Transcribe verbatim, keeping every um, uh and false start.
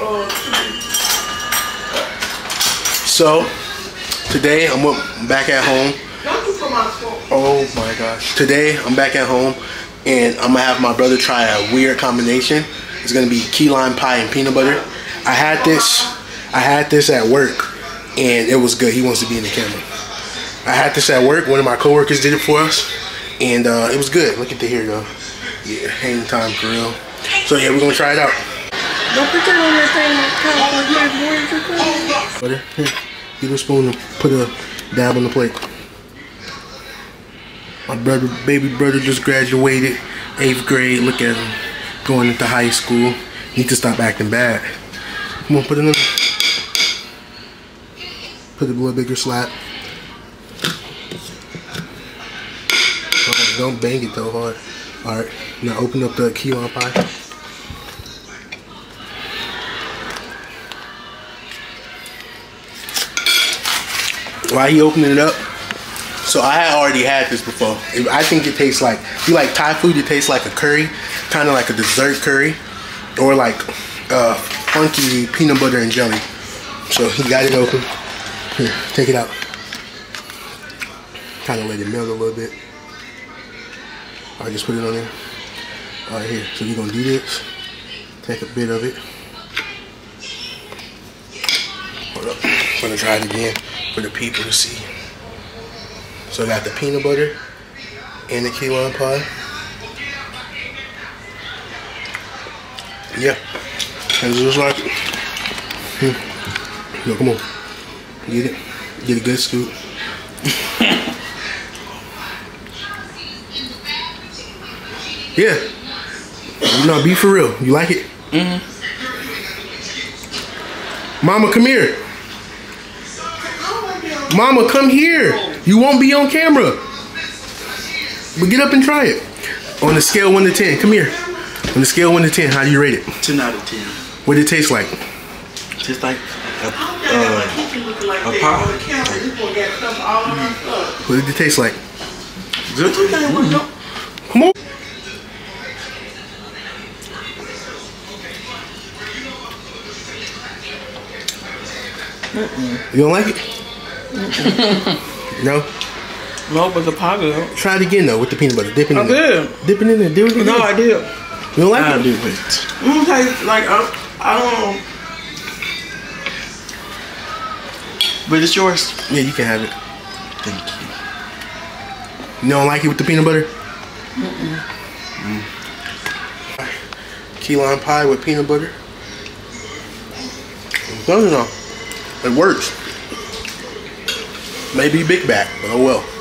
So today I'm back at home. Oh my gosh. Today I'm back at home and I'm gonna have my brother try a weird combination. It's gonna be key lime pie and peanut butter. I had this, I had this at work and it was good. He wants to be in the camera. I had this at work. One of my coworkers did it for us and uh, it was good. Look at the here though. Yeah, hang time for real. So yeah, we're gonna try it out. Don't put that on that thing. Butter, here, get a spoon and put a dab on the plate. My brother, baby brother just graduated, eighth grade. Look at him, going into high school. Need to stop acting bad. Come on, put it in. Put a little bigger slap. Right, don't bang it though hard. All right, now open up the key lime pie. While he opening it up, so I had already had this before. I think it tastes like, if you like Thai food, it tastes like a curry, kind of like a dessert curry, or like uh, funky peanut butter and jelly. So he got it open. Here, take it out. Kind of let it melt a little bit. All right, just put it on there. All right, here. So you're gonna do this. Take a bit of it. Hold up. I'm gonna try it again for the people to see. So I got the peanut butter and the key lime pie. Yeah, that's just like it. Hmm. No, come on, get it, get a good scoop. Yeah, no, be for real. You like it? Mm-hmm. Mama, come here. Mama, come here. You won't be on camera. But get up and try it. On a scale one to ten, come here. On a scale one to ten, how do you rate it? ten out of ten. What did it taste like? Tastes like a, uh, a pie. What did it taste like? Good. Mm-hmm. Come on. Mm-mm. You don't like it? No? No, but the pie good. Try it again though with the peanut butter. Dip it in I there. did. Dip it in there. Do it again. No, I did. You don't like I it? do it. It don't taste like, I, I don't know. But it's yours. Yeah, you can have it. Thank you. You don't like it with the peanut butter? Mm-mm. Mm. Key lime pie with peanut butter. No, no, no. It works. Maybe big back, but oh well.